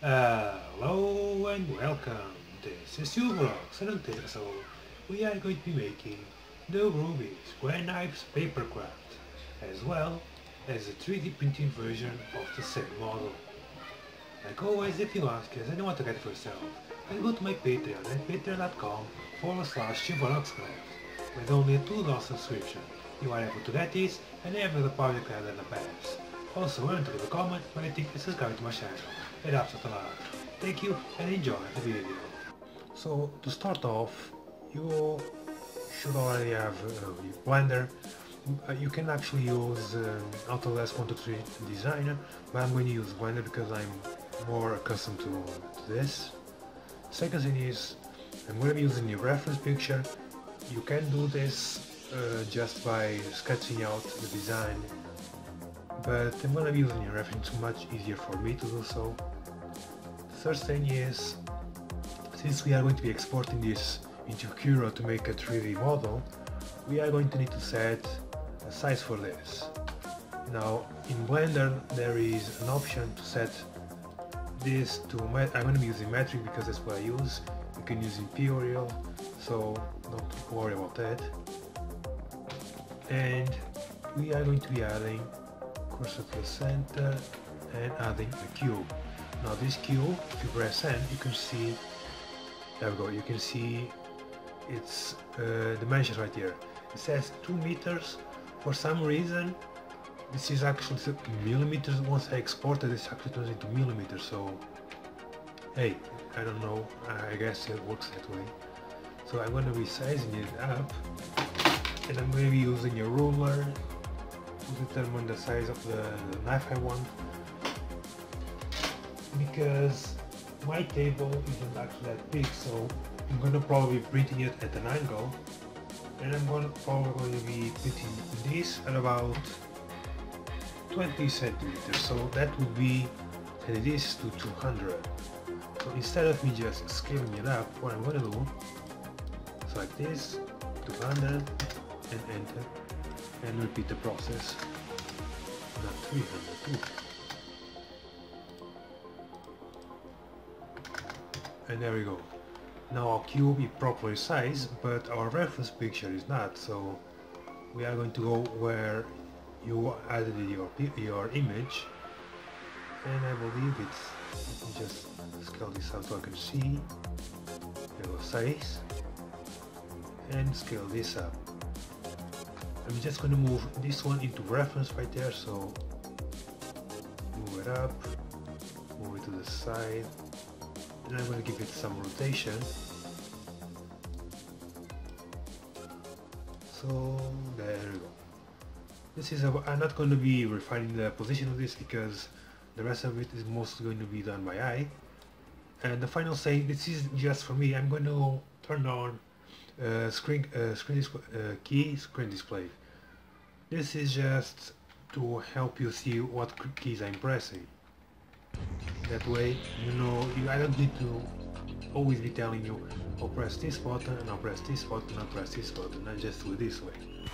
Hello and welcome. This is Ubrox, and on this episode we are going to be making the Ruby Square Knives Papercraft, as well as a 3D printing version of the same model. Like always, if you ask us and you want to get it for yourself, then go to my Patreon at patreon.com/Ubroxcraft. With only a $2 subscription, you are able to get this and every other project I have in the past. Also, remember to leave a comment, rating and subscribe to my channel. It helps us a lot. Thank you and enjoy the video. So to start off, you should already have Blender. You can actually use Autodesk 123 Designer, but I'm going to use Blender because I'm more accustomed to this. Second thing is, I'm going to be using the reference picture. You can do this just by sketching out the design, but I'm going to be using the reference, it's much easier for me to do so. Third thing is, since we are going to be exporting this into Cura to make a 3D model, we are going to need to set a size for this. Now in Blender there is an option to set this to, I'm going to be using metric because that's what I use. You can use Imperial, so don't worry about that. And we are going to be adding cursor to the center and adding a cube. Now this cube, if you press N, you can see, there we go, you can see its dimensions right here. It says 2 meters. For some reason, this is actually millimeters. Once I export it, this actually turns into millimeters, so hey, I don't know, I guess it works that way. So I'm going to be sizing it up, and I'm going to be using a ruler to determine the size of the knife I want, because my table isn't actually that big, so I'm going to probably be printing it at an angle, and I'm probably going to be printing this at about 20 centimeters, so that would be, and it is to 200. So instead of me just scaling it up, what I'm going to do is like this, 200, and enter, and repeat the process. Not 300 too. And there we go. Now our cube is properly sized, but our reference picture is not, so we are going to go where you added your image, and I believe it's, just scale this out so I can see, there go size, and scale this up. I'm just going to move this one into reference right there, so move it up, move it to the side, and I'm going to give it some rotation. So there we go. This is I'm not going to be refining the position of this because the rest of it is mostly going to be done by eye. And the final thing, this is just for me, I'm going to turn on screen display. This is just to help you see what keys I'm pressing. That way, you know, I don't need to always be telling you, I'll press this button, and I'll press this button, I'll press this button, I just do it this way.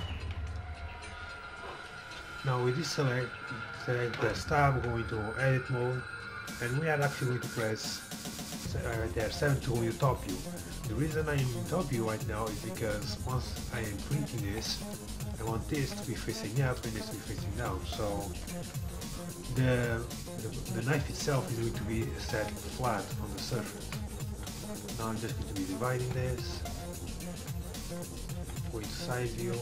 Now with this select press tab, go into edit mode, and we are actually going to press right there, 7 to go in top view. The reason I'm in top view right now is because once I am printing this, I want this to be facing up and this to be facing down, so the knife itself is going to be set flat on the surface. Now I'm just going to be dividing this, going to side view,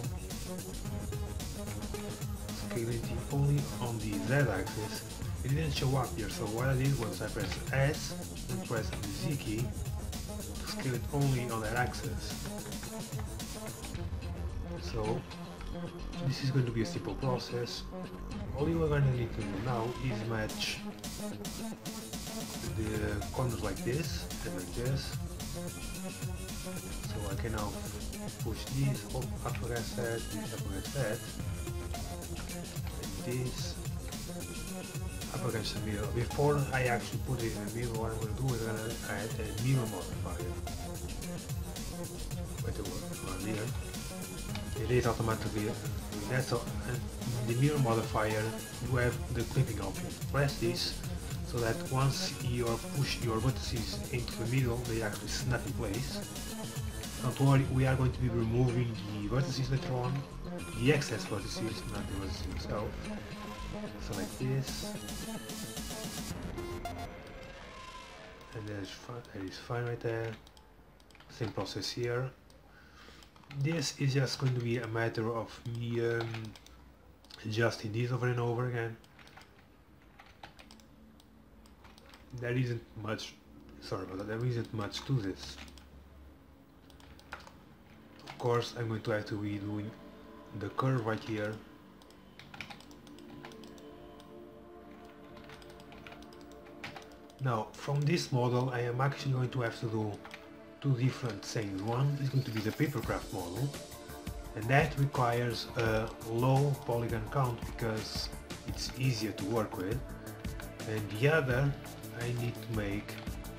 scaling it only on the Z axis. It didn't show up here, so what I did was I pressed S and pressed the Z key to scale it only on that axis. So this is going to be a simple process. All you are going to need to do now is match the corners like this and like this. So I can now push this up against that, this up against that, and this up against the middle. Before I actually put it in the middle, what I'm going to do is I'm going to add a mirror modifier. Wait a minute, here. It is automatically doing that. So the mirror modifier, you have the clipping option. Press this so that once you push your vertices into the middle, they actually snap in place. Don't worry, we are going to be removing the vertices later on, the excess vertices, not the vertices themselves. So like this, and there is fine right there. Same process here. This is just going to be a matter of me adjusting these over and over again. There isn't much, sorry about that, there isn't much to this. Of course, I'm going to have to be doing the curve right here. Now, from this model, I am actually going to have to do two different things. One is going to be the papercraft model, and that requires a low polygon count because it's easier to work with. And the other, I need to make,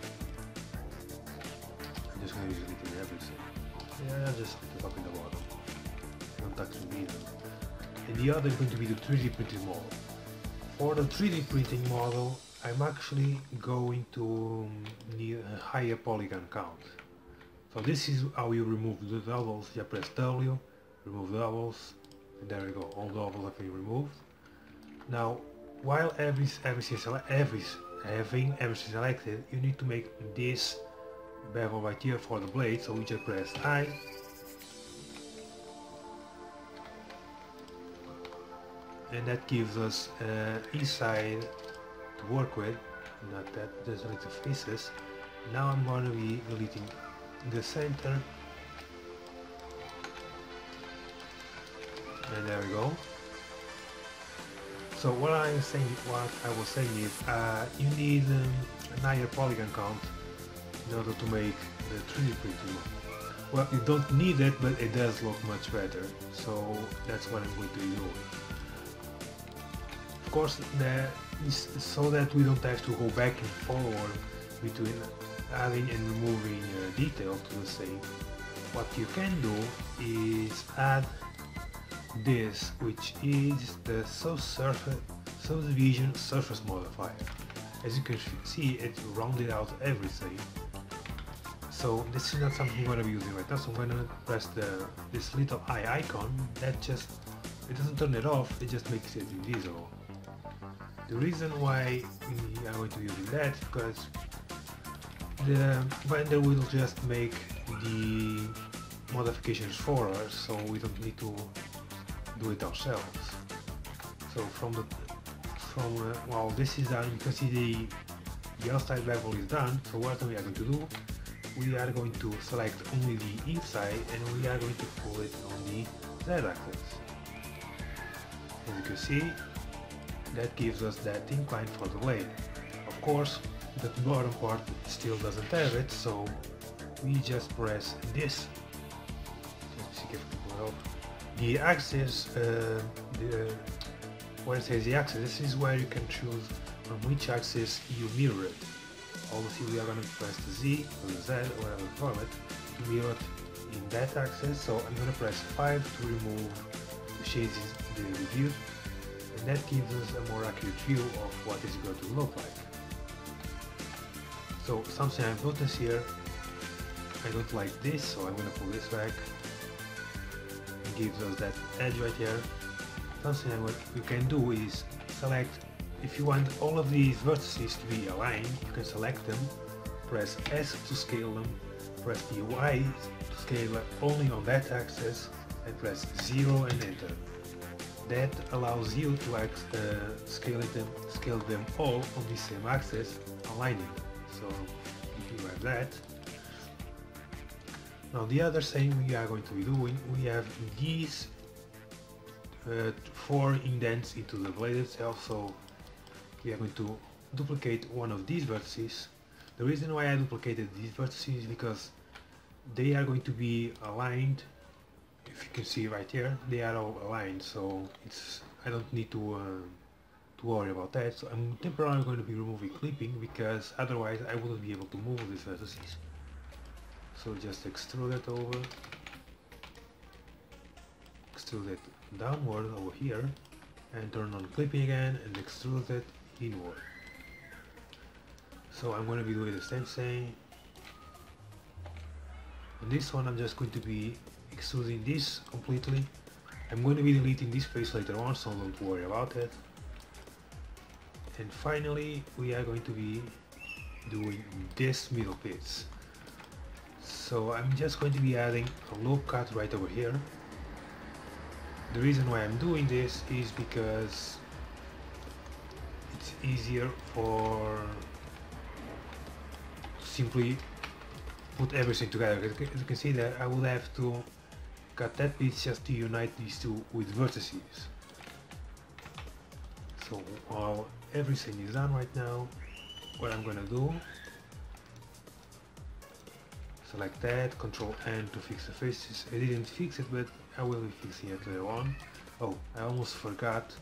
I'm just going to use it in everything. Yeah, just the top and the bottom. Don't touch the middle. And the other is going to be the 3D printing model. For the 3D printing model, I'm actually going to need a higher polygon count. So this is how you remove the doubles. You press W, remove doubles, and there we go, all doubles have been removed. Now, while everything selected, you need to make this bevel right here for the blade, so we just press I. And that gives us inside to work with, not that, just like the faces. Now I'm going to be deleting the center, and there we go. So what I was saying is you need a higher polygon count in order to make the 3D printing. Well, you don't need it, but it does look much better, so that's what I'm going to do. Of course, so that we don't have to go back and forward between adding and removing details to the scene, what you can do is add this, which is the subdivision surface modifier. As you can see, it rounded out everything. So this is not something I'm going to be using right now, so I'm going to press this little eye icon. That just, it doesn't turn it off, it just makes it invisible. The reason why we are going to be using that is because the Blender will just make the modifications for us, so we don't need to do it ourselves. So while this is done, you can see the outside bevel is done. So what we are going to do, we are going to select only the inside and we are going to pull it on the Z-axis. As you can see, that gives us that incline for the blade. Of course, the bottom part still doesn't have it, so we just press this. The axis, where it says the axis, this is where you can choose from which axis you mirror it. Obviously we are going to press the Z or the Z, whatever you call it, to mirror it in that axis. So I'm going to press 5 to remove the shades in the view, and that gives us a more accurate view of what it's going to look like. So something I've noticed here, I don't like this, so I'm going to pull this back. It gives us that edge right here. Something you can do is select, if you want all of these vertices to be aligned, you can select them, press S to scale them, press the Y to scale it only on that axis, and press 0 and enter. That allows you to scale them all on the same axis, aligning. So if you have that. Now the other thing we are going to be doing, we have these 4 indents into the blade itself, so we are going to duplicate one of these vertices. The reason why I duplicated these vertices is because they are going to be aligned. If you can see right here, they are all aligned, so I don't need to worry about that. So I'm temporarily going to be removing clipping because otherwise I wouldn't be able to move these vertices. So just extrude it over, extrude it downward over here, and turn on clipping again and extrude it inward. So I'm going to be doing the same thing. On this one I'm just going to be extruding this completely. I'm going to be deleting this face later on, so don't worry about it. And finally we are going to be doing this middle piece. So I'm just going to be adding a loop cut right over here. The reason why I'm doing this is because it's easier for simply put everything together. As you can see that I will have to cut that piece just to unite these two with vertices. So while everything is done right now, what I'm gonna do, select that, Control N to fix the faces. I didn't fix it, but I will be fixing it later on. Oh, I almost forgot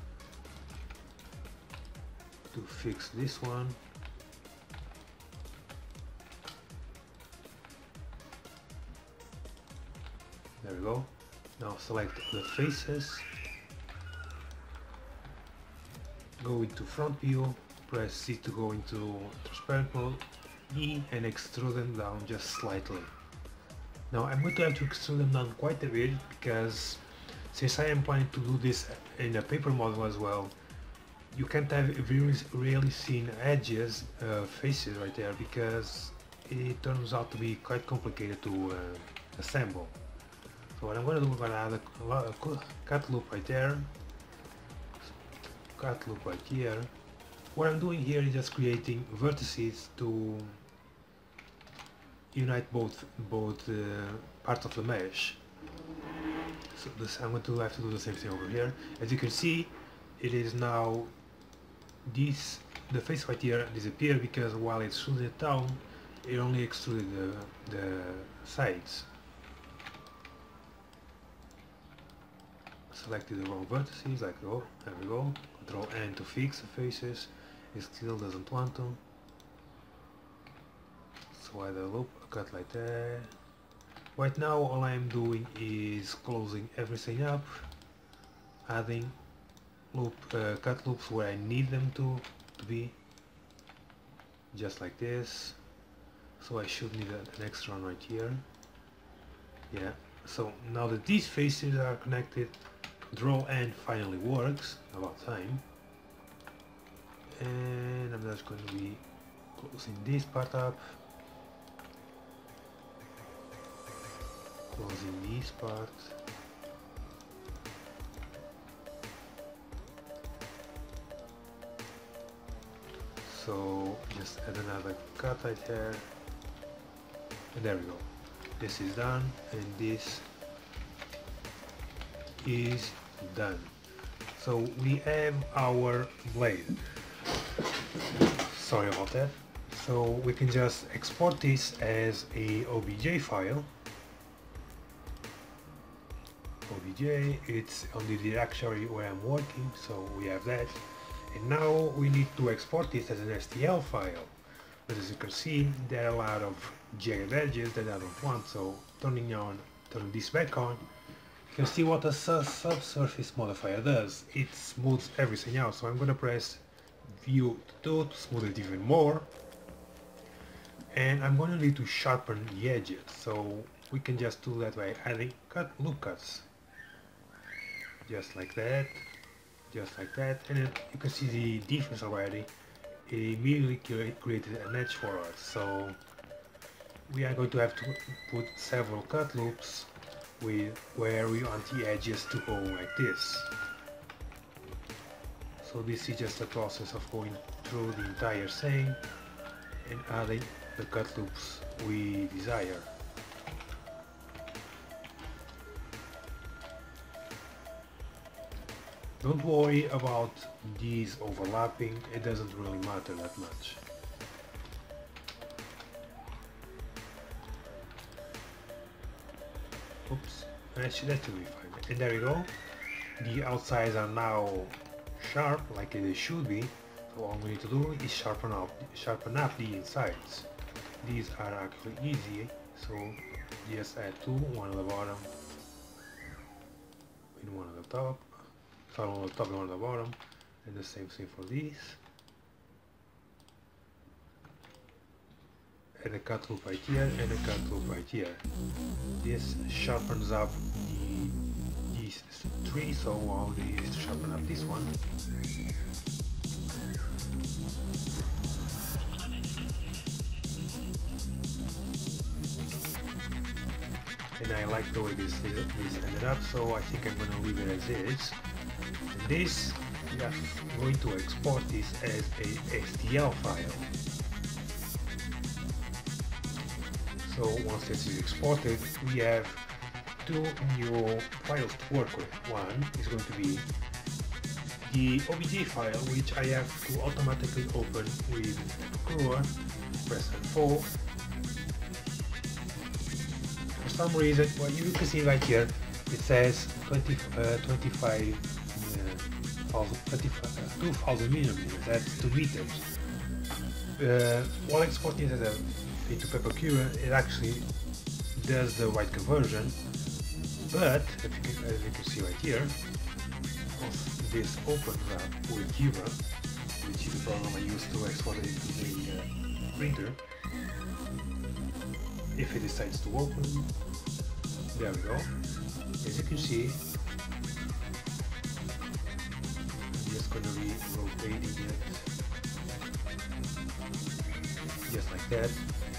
to fix this one. There we go. Now select the faces, go into front view, press C to go into transparent mode, E, and extrude them down just slightly. Now I'm going to have to extrude them down quite a bit because since I am planning to do this in a paper model as well, you can't have really seen edges, faces right there, because it turns out to be quite complicated to assemble. So what I'm going to do, I'm going to add a cut loop right there, cut loop right here. What I'm doing here is just creating vertices to unite both parts of the mesh. So this, I'm going to have to do the same thing over here. As you can see, it is now the face right here disappeared because while it extruded it down, it only extruded the sides. Selected the wrong vertices, like, oh, there we go. Control N to fix the faces. It still doesn't want to. So add a loop, a cut like that. Right now all I'm doing is closing everything up, adding cut loops where I need them to be, just like this. So I should need an extra one right here. Yeah, so now that these faces are connected, Control N finally works, about time. And I'm just going to be closing this part up, closing this part. So just add another cut right there, and there we go. This is done, and this is done. So we have our blade. Sorry about that. So we can just export this as a OBJ file. OBJ, it's on the directory where I'm working, so we have that. And now we need to export this as an STL file. But as you can see, there are a lot of jagged edges that I don't want, so turning this back on, you can see what a subsurface modifier does. It smooths everything out, so I'm going to press View 2 to smooth it even more. And I'm going to need to sharpen the edges, so we can just do that by adding loop cuts. Just like that, and then you can see the difference already. It immediately created an edge for us, so we are going to have to put several cut loops where we want the edges to go like this. So this is just a process of going through the entire thing and adding the cut loops we desire. Don't worry about these overlapping, it doesn't really matter that much. Oops, that should be fine. And there we go. The outsides are now sharp like they should be. So all we need to do is sharpen up the insides. These are actually easy, so just add two, one on the bottom and one on the top. One on the top and one on the bottom, and the same thing for these. and a cut loop right here and a cut loop right here. This sharpens up these three, so all we need is to sharpen up this one. And I like the way this ended up, so I think I'm gonna leave it as is. And this, we are going to export this as a STL file. So once this is exported, we have two new files to work with. One is going to be the OBJ file, which I have to automatically open with Cruer, press F4. For some reason, well, you can see right here, it says 2,000 millimeters, that's 2 meters. While exporting it into PaperCurer, it actually does the right conversion, but as you can see right here, once this opens up with Cura, which is the program I use to export it into the printer, if it decides to open, there we go. As you can see, I'm just going to be rotating it just like that.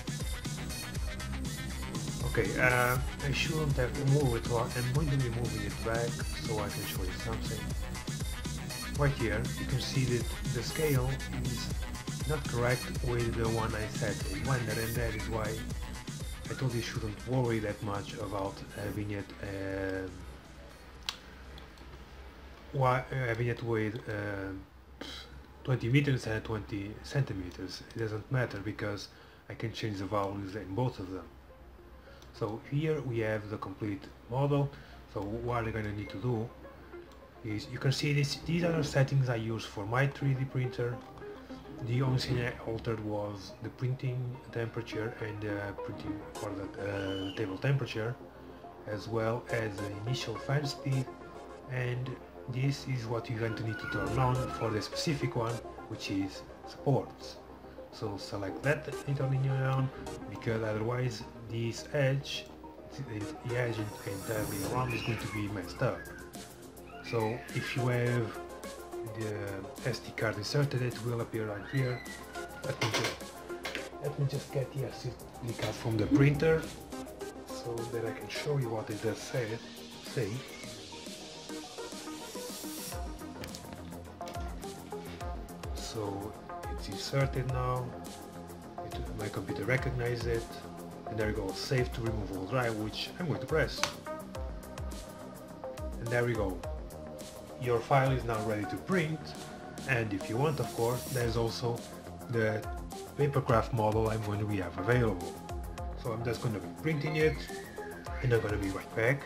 Okay, I shouldn't have moved it. I'm going to be moving it back so I can show you something. Right here, you can see that the scale is not correct with the one I set in Blender, and that is why I told you shouldn't worry that much about having it with 20 meters and 20 centimeters. It doesn't matter because I can change the values in both of them. So here we have the complete model. So what I'm going to need to do is, you can see these are the settings I use for my 3D printer. The only thing I altered was the printing temperature and printing for the table temperature, as well as the initial fan speed, and this is what you're going to need to turn on for the specific one, which is supports. So select that and turn it on, because otherwise this edge, the edge entirely around is going to be messed up. So if you have the SD card inserted, it will appear right here. Let me just get the SD card from the printer so that I can show you what it does say. So it's inserted now, my computer recognizes it, and there we go, save to removable drive, which I'm going to press. And there we go. Your file is now ready to print, and if you want, of course, there's also the papercraft model I'm going to have available. So I'm just going to be printing it, and I'm going to be right back.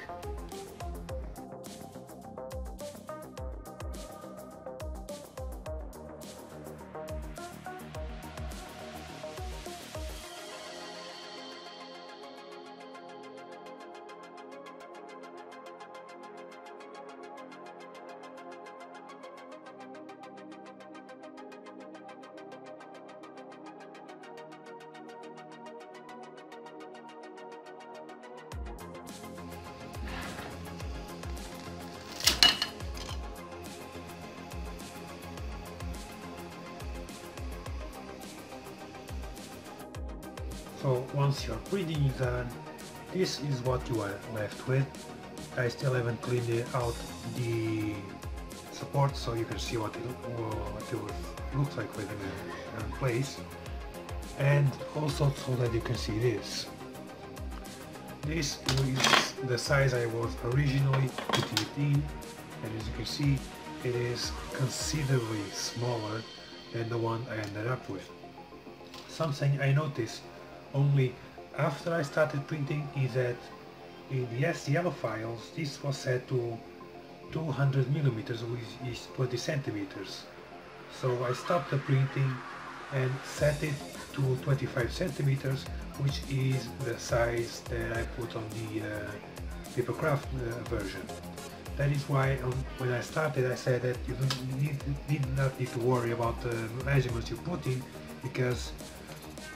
So once your printing is done, this is what you are left with. I still haven't cleaned out the support, so you can see what it looks like with it in place, and also so that you can see this. This is the size I was originally putting it in, and as you can see, it is considerably smaller than the one I ended up with. Something I noticed only after I started printing is that in the STL files this was set to 200 millimeters, which is 20 centimeters. So I stopped the printing and set it to 25 centimeters, which is the size that I put on the papercraft version. That is why when I started I said that you did not need to worry about the measurements you put in, because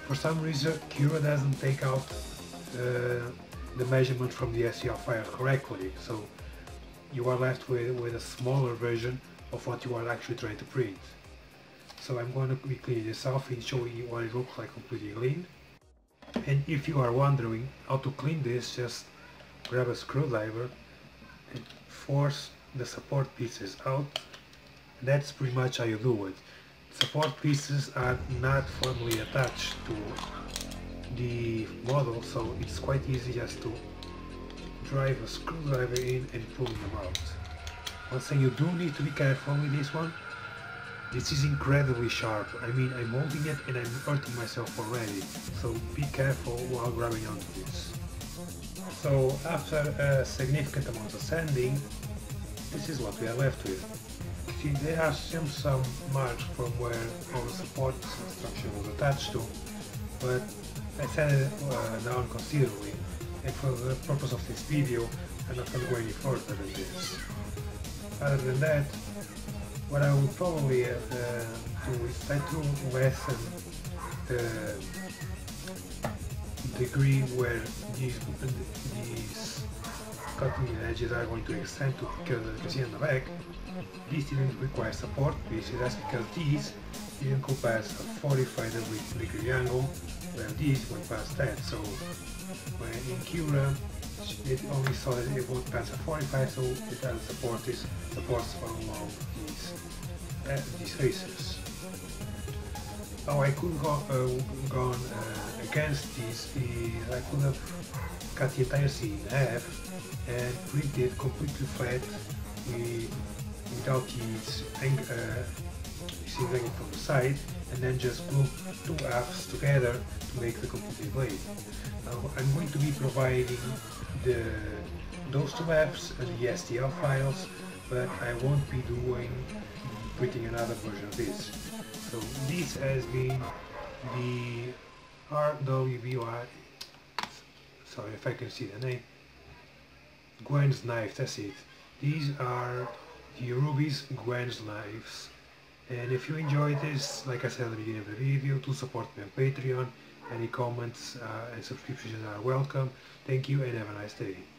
For some reason, Cura doesn't take out the measurement from the STL file correctly, so you are left with a smaller version of what you are actually trying to print. So I'm going to be cleaning this off and show you what it looks like completely clean. And if you are wondering how to clean this, just grab a screwdriver and force the support pieces out. That's pretty much how you do it. Support pieces are not firmly attached to the model, so it's quite easy just to drive a screwdriver in and pull them out. One thing you do need to be careful with this one, this is incredibly sharp. I mean, I'm holding it and I'm hurting myself already, so be careful while grabbing onto this. So after a significant amount of sanding, this is what we are left with. See, there are some marks from where our support structure was attached to, but I sanded it down considerably, and for the purpose of this video, I'm not going to go any further than this. Other than that, what I would probably do is try to lessen the degree where these cutting edges are going to extend to, because as you can see on the back, these didn't require support pieces. That's because these didn't go past a 45 degree angle, where these went past that. So when in Cura, it only saw that it went past a 45, so it has supports along these faces. How I could have gone against these is I could have cut the entire scene in half and printed completely flat without these hanging from the side, and then just glue two halves together to make the complete blade. Now I'm going to be providing those two halves and the STL files, but I won't be printing another version of this. So this has been the RWBY, sorry if I can see the name, Gwen's knife, that's it. These are the Rubis Gwen's knives. And if you enjoyed this, like I said at the beginning of the video, to support me on Patreon, any comments and subscriptions are welcome. Thank you and have a nice day.